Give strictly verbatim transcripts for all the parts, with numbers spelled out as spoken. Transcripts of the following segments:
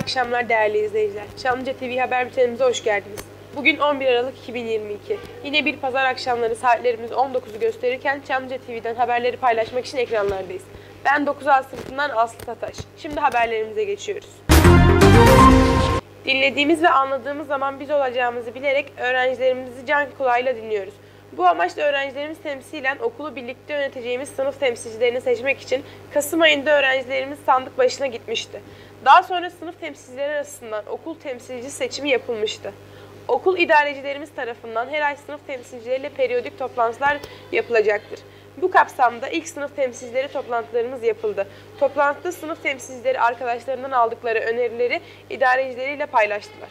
akşamlar değerli izleyiciler. Çamlıca T V haber bültenimize hoş geldiniz. Bugün on bir Aralık iki bin yirmi iki. Yine bir pazar akşamları saatlerimiz on dokuzu gösterirken Çamlıca T V'den haberleri paylaşmak için ekranlardayız. Ben dokuz A sınıfından Aslı Tataş. Şimdi haberlerimize geçiyoruz. Dinlediğimiz ve anladığımız zaman biz olacağımızı bilerek öğrencilerimizi can kulağıyla dinliyoruz. Bu amaçla öğrencilerimiz temsilen okulu birlikte yöneteceğimiz sınıf temsilcilerini seçmek için Kasım ayında öğrencilerimiz sandık başına gitmişti. Daha sonra sınıf temsilcileri arasından okul temsilci seçimi yapılmıştı. Okul idarecilerimiz tarafından her ay sınıf temsilcileriyle periyodik toplantılar yapılacaktır. Bu kapsamda ilk sınıf temsilcileri toplantılarımız yapıldı. Toplantıda sınıf temsilcileri arkadaşlarından aldıkları önerileri idarecileriyle paylaştılar.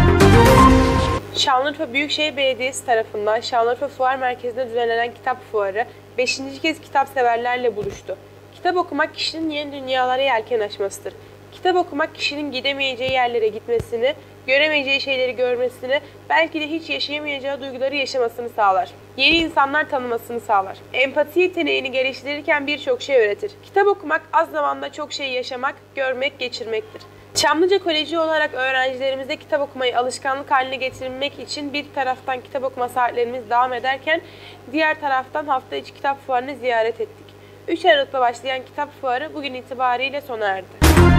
Şanlıurfa Büyükşehir Belediyesi tarafından Şanlıurfa Fuar Merkezi'nde düzenlenen kitap fuarı beşinci kez kitap severlerle buluştu. Kitap okumak kişinin yeni dünyalara yelken açmasıdır. Kitap okumak kişinin gidemeyeceği yerlere gitmesini, göremeyeceği şeyleri görmesini, belki de hiç yaşayamayacağı duyguları yaşamasını sağlar. Yeni insanlar tanımasını sağlar. Empati yeteneğini geliştirirken birçok şey öğretir. Kitap okumak az zamanda çok şey yaşamak, görmek, geçirmektir. Çamlıca Koleji olarak öğrencilerimize kitap okumayı alışkanlık haline getirmek için bir taraftan kitap okuma saatlerimiz devam ederken diğer taraftan hafta içi kitap fuarını ziyaret ettik. üç Aralık'ta başlayan kitap fuarı bugün itibariyle sona erdi.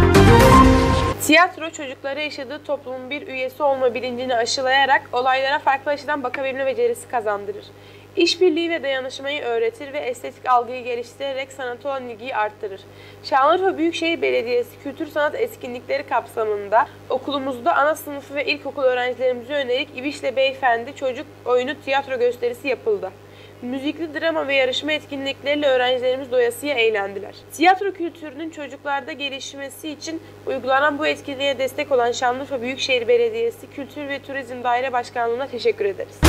Tiyatro çocuklara yaşadığı toplumun bir üyesi olma bilincini aşılayarak olaylara farklı açıdan bakabilme becerisi kazandırır. İşbirliği ve dayanışmayı öğretir ve estetik algıyı geliştirerek sanata olan ilgiyi arttırır. Şanlıurfa Büyükşehir Belediyesi Kültür Sanat Etkinlikleri kapsamında okulumuzda ana sınıfı ve ilkokul öğrencilerimize yönelik İbiş'le Beyefendi çocuk oyunu tiyatro gösterisi yapıldı. Müzikli drama ve yarışma etkinlikleriyle öğrencilerimiz doyasıya eğlendiler. Tiyatro kültürünün çocuklarda gelişmesi için uygulanan bu etkinliğe destek olan Şanlıurfa Büyükşehir Belediyesi Kültür ve Turizm Daire Başkanlığı'na teşekkür ederiz.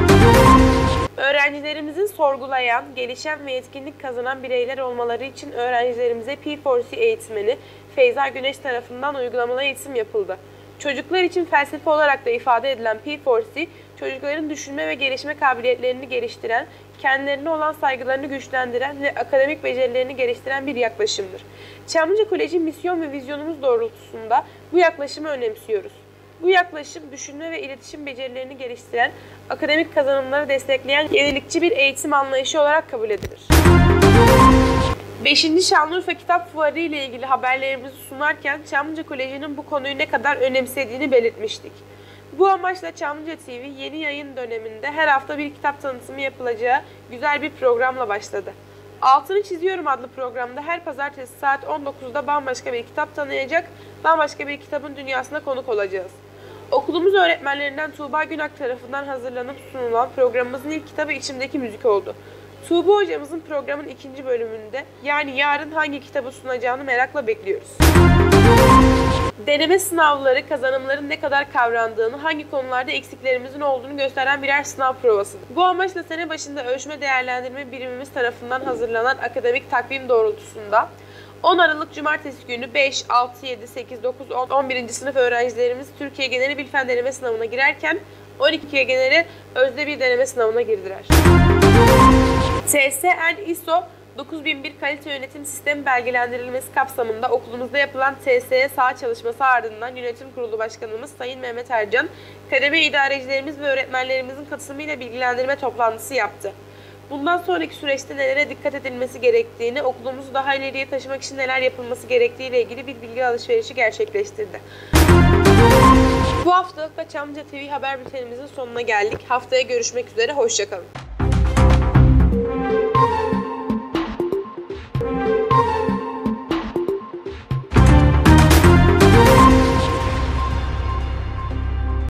Öğrencilerimizin sorgulayan, gelişen ve yetkinlik kazanan bireyler olmaları için öğrencilerimize P dört C eğitmeni Feyza Güneş tarafından uygulamalı eğitim yapıldı. Çocuklar için felsefe olarak da ifade edilen P dört C, çocukların düşünme ve gelişme kabiliyetlerini geliştiren, kendilerine olan saygılarını güçlendiren ve akademik becerilerini geliştiren bir yaklaşımdır. Çamlıca Koleji misyon ve vizyonumuz doğrultusunda bu yaklaşımı önemsiyoruz. Bu yaklaşım düşünme ve iletişim becerilerini geliştiren, akademik kazanımları destekleyen yenilikçi bir eğitim anlayışı olarak kabul edilir. beşinci Şanlıurfa Kitap Fuarı ile ilgili haberlerimizi sunarken Çamlıca Koleji'nin bu konuyu ne kadar önemsediğini belirtmiştik. Bu amaçla Çamlıca T V yeni yayın döneminde her hafta bir kitap tanıtımı yapılacağı güzel bir programla başladı. Altını Çiziyorum adlı programda her pazartesi saat on dokuzda bambaşka bir kitap tanıyacak, bambaşka bir kitabın dünyasına konuk olacağız. Okulumuz öğretmenlerinden Tuğba Günak tarafından hazırlanıp sunulan programımızın ilk kitabı İçimdeki Müzik oldu. Tuğba hocamızın programın ikinci bölümünde, yani yarın hangi kitabı sunacağını merakla bekliyoruz. Deneme sınavları kazanımların ne kadar kavrandığını, hangi konularda eksiklerimizin olduğunu gösteren birer sınav provasıdır. Bu amaçla sene başında ölçme değerlendirme birimimiz tarafından hazırlanan akademik takvim doğrultusunda on Aralık Cumartesi günü beş, altı, yedi, sekiz, dokuz, on, on birinci sınıf öğrencilerimiz Türkiye Geneli Bilfen deneme sınavına girerken on ikiye geneli özde bir deneme sınavına girdiler. T S N I S O dokuz bin bir kalite yönetim sistemi belgelendirilmesi kapsamında okulumuzda yapılan T S E saha çalışması ardından Yönetim Kurulu Başkanımız Sayın Mehmet Ercan, kademe idarecilerimiz ve öğretmenlerimizin katılımıyla bilgilendirme toplantısı yaptı. Bundan sonraki süreçte nelere dikkat edilmesi gerektiğini, okulumuzu daha ileriye taşımak için neler yapılması gerektiği ile ilgili bir bilgi alışverişi gerçekleştirdi. Bu haftalık da Çamlıca T V haber bültenimizin sonuna geldik. Haftaya görüşmek üzere, hoşça kalın.